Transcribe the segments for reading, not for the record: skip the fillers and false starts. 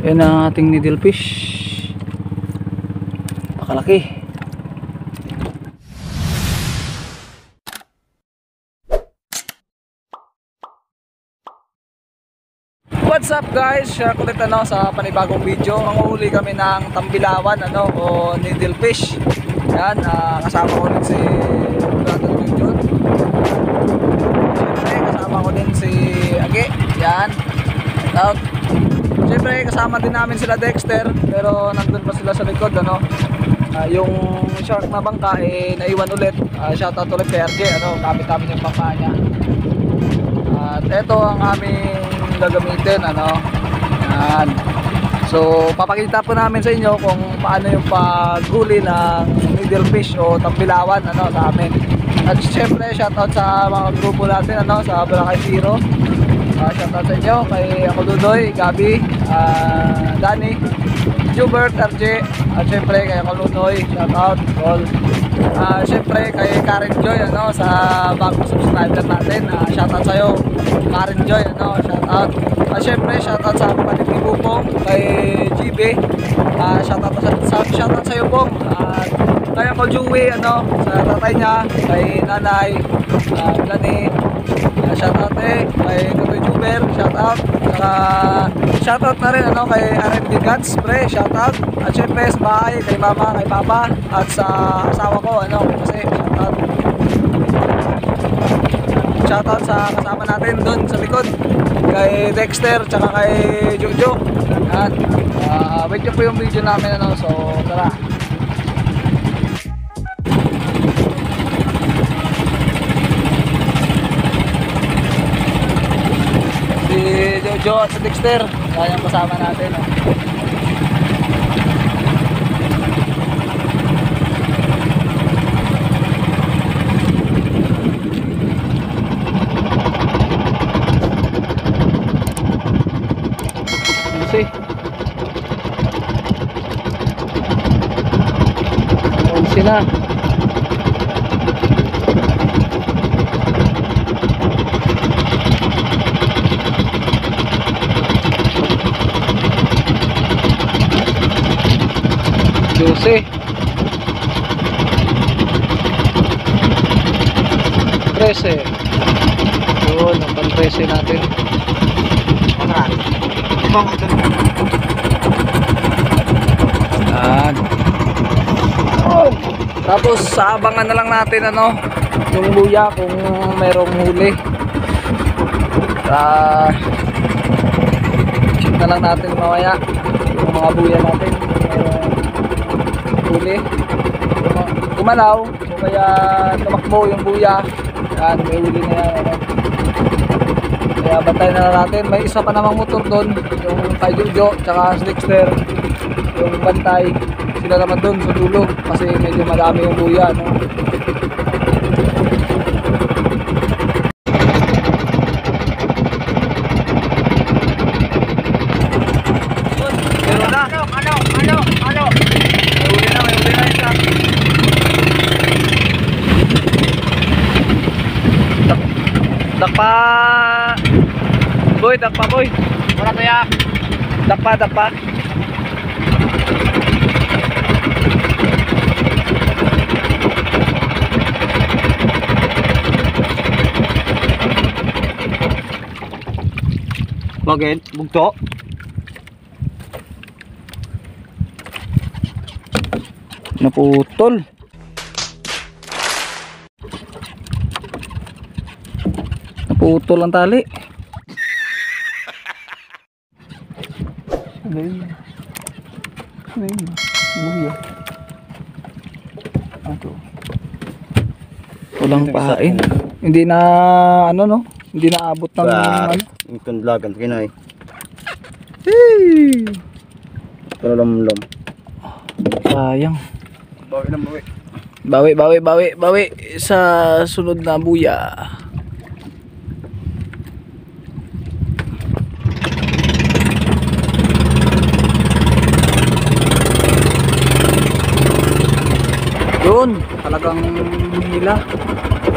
Yan ang ating needlefish. Nakalaki. What's up guys? Share ko ulit sa panibagong video. Manguhuli kami ng tambilawan o needlefish. Yan, kasama ko din si Brother Junjun. Siyempre kasama ko din si Age. Yan. Out. Siyempre kasama din namin sila Dexter, pero nandun pa sila sa likod yung shark na bangka naiwan ulit. Shoutout ulit kay RJ, kapit-kapit yung bangka niya. At ito ang aming gagamitin, Yan. So papakita po namin sa inyo kung paano yung paghuli ng needlefish o tambilawan sa amin. At syempre shoutout sa mga grupo natin sa Boracay Zero. Shoutout sa inyo kay ako Dudoy, Gabi, Danny, Jubert, RJ, at syempre kay ako Lunoy, shoutout all. Syempre kay Karen Joy sa bagong subscriber natin, shoutout sa iyo Karen Joy, shoutout. Syempre shoutout sa kapatid ni Bupong, kay GB, shoutout sa iyo Bong, kay ako Joey, sa tatay niya, kay nanay, Lani, shoutout kay Tutoy Juber, shoutout. Shoutout na rin kay R&D Guts, pre, shoutout. At syempre sa bahay, kay mama, kay papa, at sa asawa ko, kasi shoutout. Shoutout sa kasama natin doon sa likod, kay Dexter, tsaka kay Jojo. Yan. Wait nyo po yung video namin, so tara. Si Jojo at si Dexter, yan yung kasama natin. Sila Jose 13 yun, ang pang 13 natin. Tapos abangan na lang natin yung buya kung merong huli. Check na lang natin mamaya yung mga buya natin huli. Gumalaw o kaya tumakbo yung buya, yan, may huli na yan. Kaya bantay na lang natin. May isa pa namang motor doon, yung kay Jojo tsaka si Dexter, yung bantay sila naman doon sa dulo kasi medyo madami yung buya, Meron na. Ano? May huli na isa. Dakpa boy. Wala kaya. Dakpa. Bagay, bugto. Naputol. Naputol ang tali. Buya. Walang pahain. Hindi na hindi na abot ng Yung lagan kinay. Hey! Pero lom. Sayang. Bawi. Bawi sa sunod na buya. Yun, talagang hila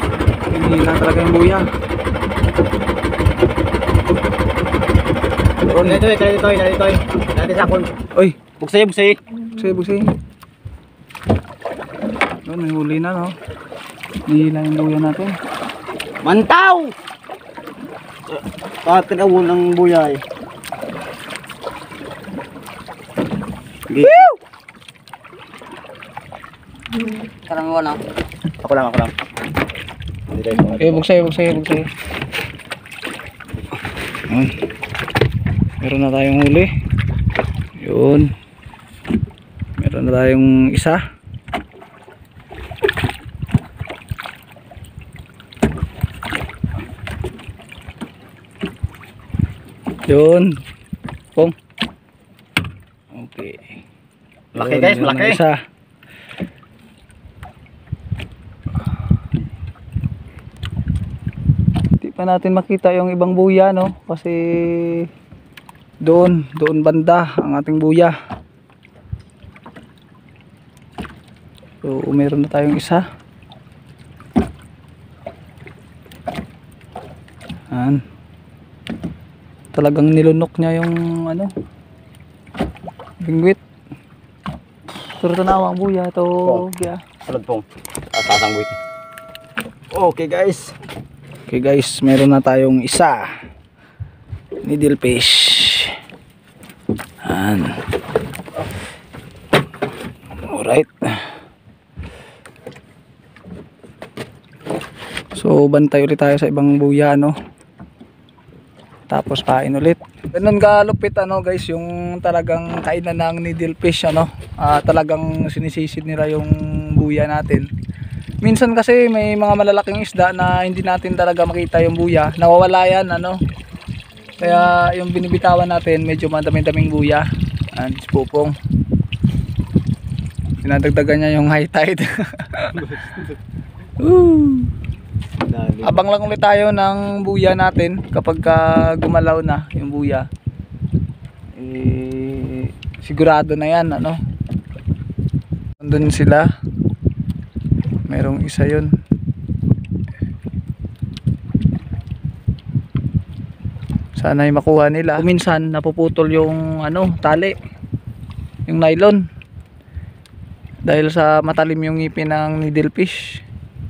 talaga yung buya. Yun. Dito. Dati sa akon. Uy, Buksay. buksay. Yun, may huli na, no? Nihila yung buya natin. Mantaw! Tinawon ng buya eh. Karang wala. Ako lang. Okay, buksay. Yun. Meron na tayong huli. Yun. Meron na tayong isa. Yun. Pong. Okay. Laki Yun, guys, yun malaki. ang isa. Hindi pa natin makita yung ibang buya, no? Kasi doon banda ang ating buya. So, meron na tayong isa. Yan. Talagang nilunok niya yung ano, bingwit. Pero tanawa ang buya to. Yeah. Salad pong. Sasangwit. Okay guys. Okay guys, meron na tayong isa. Needlefish. Yan. Alright. So, bantay ulit tayo sa ibang buya, no? Tapos pain ulit. Ganun kalupit, ano guys, yung talagang kainan ng needlefish, ano? Talagang sinisisid nila yung buya natin. Minsan kasi may mga malalaking isda na hindi natin talaga makita yung buya. Nawawala yan, ano? Kaya yung binibitawan natin, medyo madaming-daming buya. And pupong. Dinadagdagan niya yung high tide. Woo! Abang lang ulit tayo ng buya natin kapag gumalaw na yung buya. Sigurado na yan, ano? Nandun sila. Merong isa yun. Sana'y makuha nila. Minsan napuputol yung ano, tali, yung nylon, dahil sa matalim yung ngipin ng needlefish.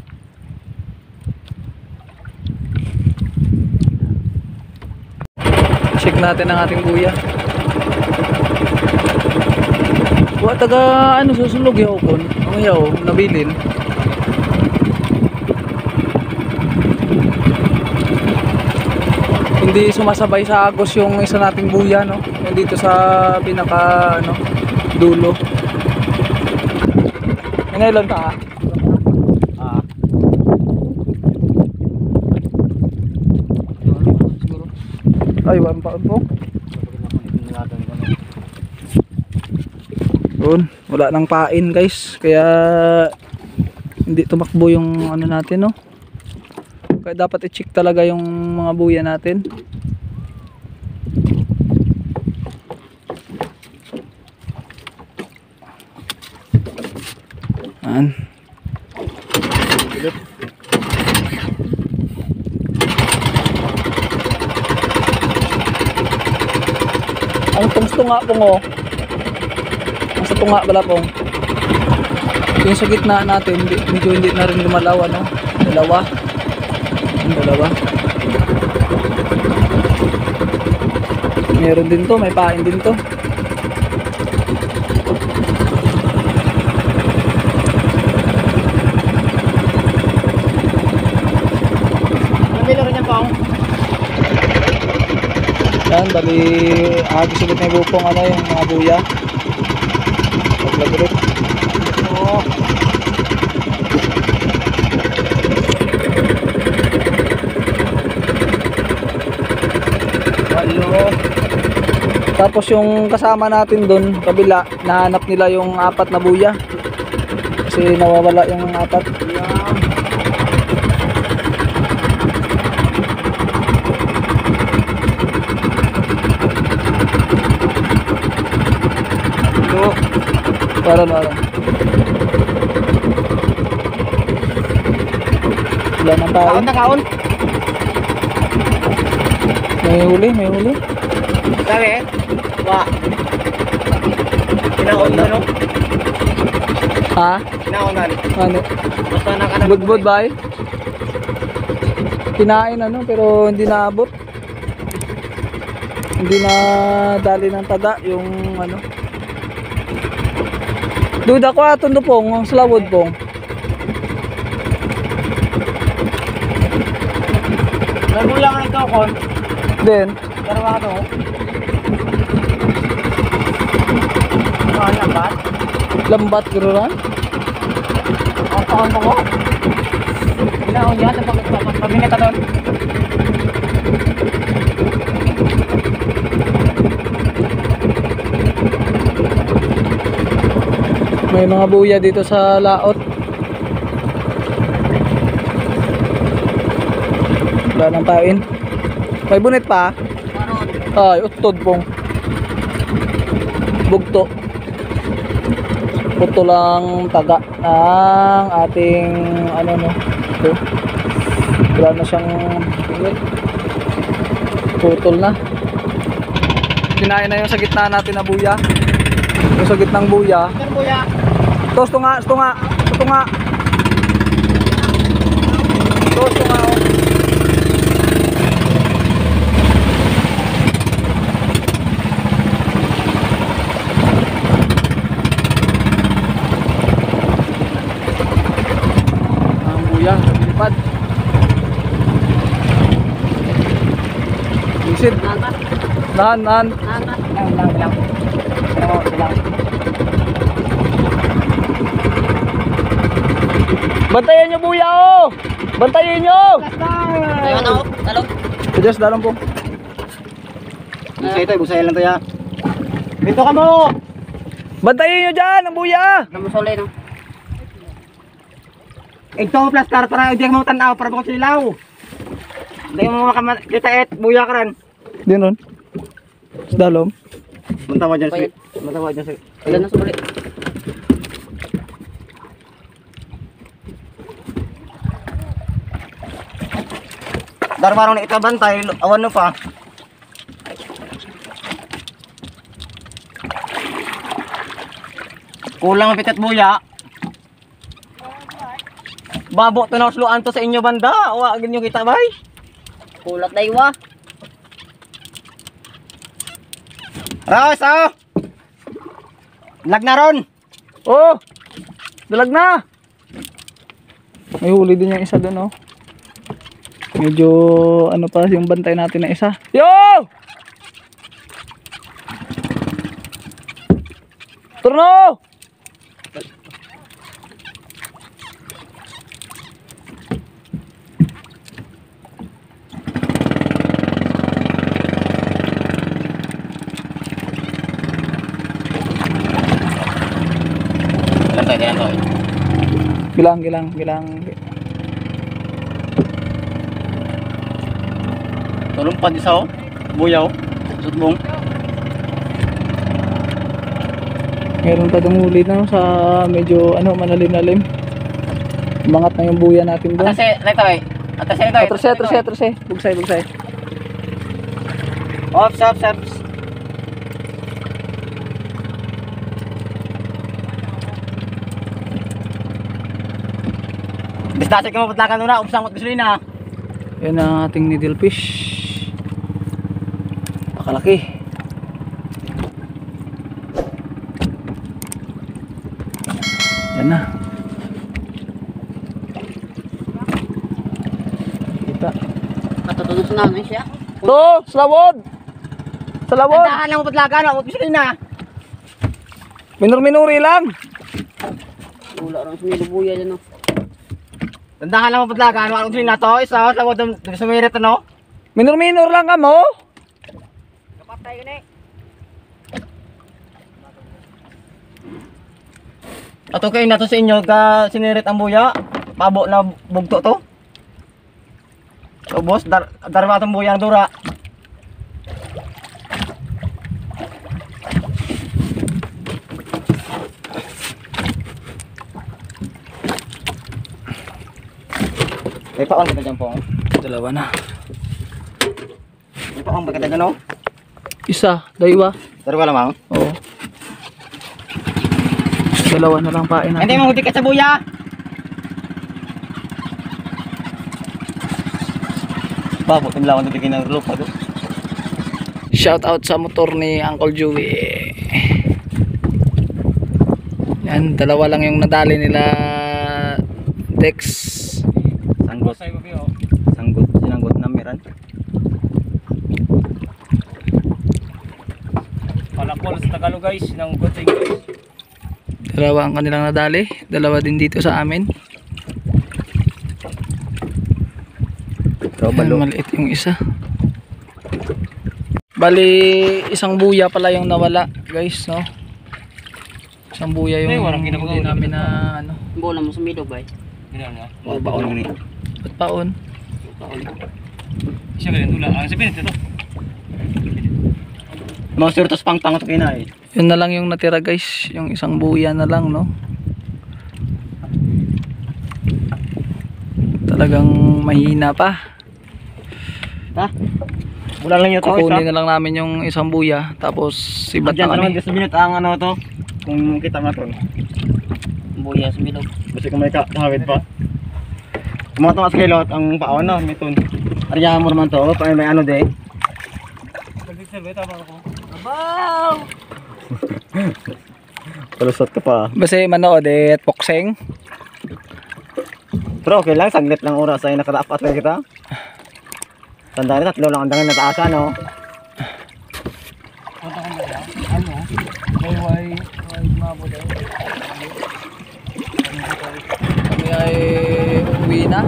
Check natin ang ating buya. Wa taga ano susunog yaw kon. Ang yaw nabilin. Hindi sumasabay sa agos yung isa nating buya, no. Yung dito sa pinaka ano dulo. Nylon pa. Ay, walang paon po. Yun, wala nang pain guys. Kaya hindi tumakbo yung ano natin, no. Kaya dapat i-check talaga yung mga buya natin. Yan. Ang tunga po ngo. Ang sa tunga pala po. Yung sa gitna natin, medyo hindi na rin lumalaw, ano? Dalawa. Yung dalawa. Meron din to, may pain din to. Nabilo rin yan pong. Yan, bali agis ulit na yung bupong ano, yung mga buya. Paglagulit. Oo. Tapos yung kasama natin doon, kabila, nahanap nila yung 4 na buya. Kasi nawawala yung 4. Parang wala nang tao. Kaon na kaon. May huli, may huli. Sabi, wa. Kinaunan, no? Ha? Kinaunan. Ano? Basta nakanan. Budbud ba eh? Kinain ano pero hindi naabot. Hindi na dali ng taga yung ano. Duda ko aton do pong slawod pong. Nagulang ang ito, kon. Then, Darawa ka to. Ano ba? lambat gururan. Ang taon ko. Inaon yan, pag-minita doon. May mga buya dito sa laot. Wala nang pain. May bunit pa. Maron. Ay, utod pong. Bugto. Puto lang taga ng ating ano no. Ito. Wala na siyang bunit. Putol na. Kinain na yung sa gitna natin na buya. Yung sa gitnang buya. Sir, buya. Ito nga. Ito nga. Ito nga. Oh. Ang buya, lipad. Isid. Nata. Nahan. Nata. Bilang. Bilang. Bantayan nyo buya oh! Bantayan nyo! Tayo na ako. Talong. Suggest dalang po. Busay lang to ya. Dito ka mo! Bantayan nyo dyan ang buya! Namusolay no. Ito plus car para hindi mo tanaw para mo silaw. Hindi mo makita buya ka ran. Din ron. Dalom. Muntawa dyan si. Ilan na sumuli? Darbarong na itabantay, awan no pa. Kulang ang pitat buya. Babo tinawsluan to sa inyo banda. Wa ganyo kita bay. Kulat na iwa. Ros, oh! Lag na ron! Oh! Dalag na! May huli din yung isa doon oh. Medyo ano pa yung bantay natin na isa. Yo! Turno! Gilang. Tulong pa di sa buyaw. Sutbong. Meron pa dumuli na sa medyo ano malalim-lalim. Umangat na yung buya natin doon. Atase, retoy. Atrese. Bugsay. Ops. Basta ka mapatlakan na, upsang at gasolina. Yan ang ating needlefish. Pakalaki. Yan na. Kita. Katutunog sa namin siya. To, salawod. Tandahan lang mapatlakan, upang gasolina. Minuri lang. Wala rin sumilubuya dyan no. Tandahan lang mapatlakan, upang gasolina to. Isa, tawag sa sumirit ano. Minur lang ka mo. Kapatay ka na eh. Ato kayo na to sa inyo ka sinirit ang buya. Pabo na bugto to. So boss, darma itong buya ang dura. May paon ka dyan po. Dalawa na. May paon ba ka dyan o? Isa, daywa. Pero wala mang. Oo. Dalawa na lang pain Hindi natin. mo hudik ka sa buya. Babo, timlawan na bigyan ng lupa doon. Shout out sa motor ni Uncle Joey. Yan, dalawa lang yung nadali nila Dex. Sanggot. Sanggot, sinanggot na meron. Palakol sa Tagalog guys, ng good thing guys. Dalawa ang kanilang nadali. Dalawa din dito sa amin. So, Yan, maliit yung isa. Bali, isang buya pala yung nawala, guys, no? Isang buya yung Walang hindi namin na, ano, Bola mo sa milog ba? Ganyan na. oh, baon ni. ba't paon? Siya ganyan tula. Ang sabihin ito. Mga surtos pang-pang ito kinay. Yun na lang yung natira, guys. Yung isang buya na lang, no? Talagang mahina pa. Ha? Wala lang yun ito. Kukunin na lang namin yung isang buya. Tapos, sibat Diyan na naman kami. 10 minutes ang ano to. Kung kita nga to. Buya sa milog. Kasi kung may kahawid pa. Kumato nga sa kilot ang paon na. May tun. Arya mo naman to. May ano de. Palusot ka pa. Basta manood at pokseng. Pero okay lang. Saglit lang oras ay nakadaapat na kita. Tandaan na 3 lang ang dangan na taasa no. Kami ay uwi na.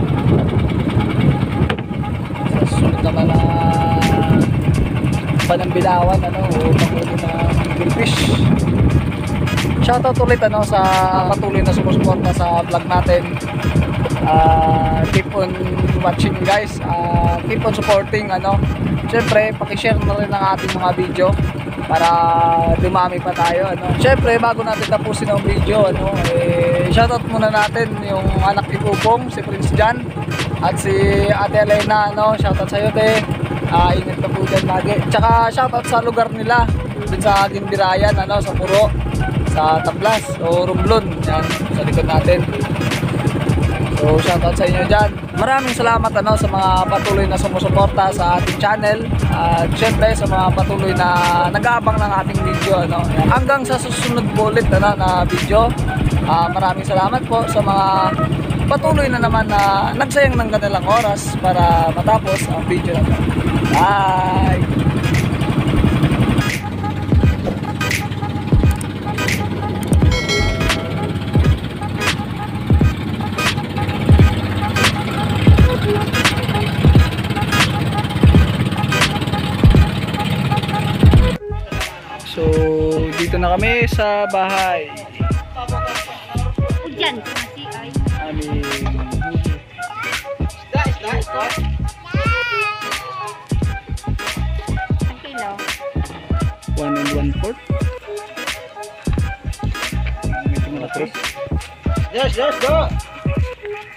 Sa susunod naman na Panambilawan, ano, o patuloy na Billfish. Shoutout ulit, ano, sa patuloy na sumusuporta sa vlog natin. Keep on watching, guys. Keep on supporting, ano. Siyempre, pakishare na rin ang ating mga video para dumami pa tayo, ano. Siyempre, bago natin tapusin ang video, ano, shoutout muna natin yung anak ni Kupong, si Prince Jan, at si Ate Elena, ano. Shoutout sa'yo, te. Ingat ka po dyan lagi. Tsaka shoutout sa lugar nila, dun sa Ginbirayan, ano, sa Puro, sa Tablas, o Romblon, yan, sa likod natin. So, shoutout sa inyo dyan. Maraming salamat, ano, sa mga patuloy na sumusuporta sa ating channel. At syempre sa mga patuloy na nag-aabang ng ating video, ano. Hanggang sa susunod po ulit, ano, na video. Maraming salamat po sa mga patuloy na naman na nagsayang ng kanilang oras para matapos ang video na ito. Bye! So, dito na kami sa bahay. Diyan, kasi ay. Aming Ang kilo. 1 1/4. Medyo malaki. Yes, go!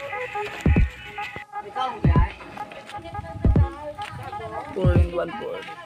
4 1/4.